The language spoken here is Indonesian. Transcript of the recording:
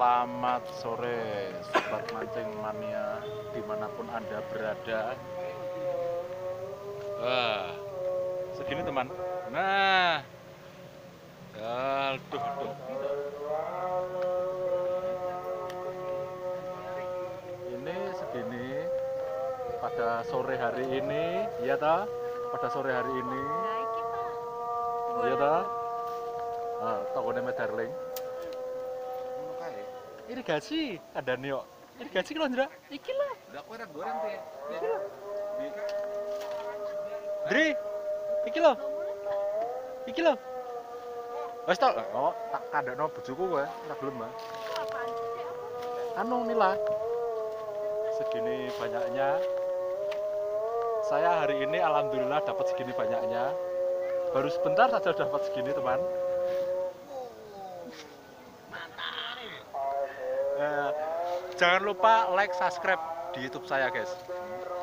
Selamat sore Sobat Mancing Mania dimanapun Anda berada. Wah, segini teman. Nah, aduh, aduh. Ini segini pada sore hari ini, iya ta? Pada sore hari ini, iya ta? Tokone Darling. Irigasi ada nih kok. Irigasi kalau Ndra, iki lah. Udah aku enak goreng tuh ya. Iki lah. Dri, iki lo. Iki lo. Wes tok, oh, tak kandakno bojoku kowe, ora gelem, Mbak. Anu Nila. Segini banyaknya. Saya hari ini alhamdulillah dapat segini banyaknya. Baru sebentar saja dapat segini, teman. Jangan lupa like, subscribe di YouTube saya, guys.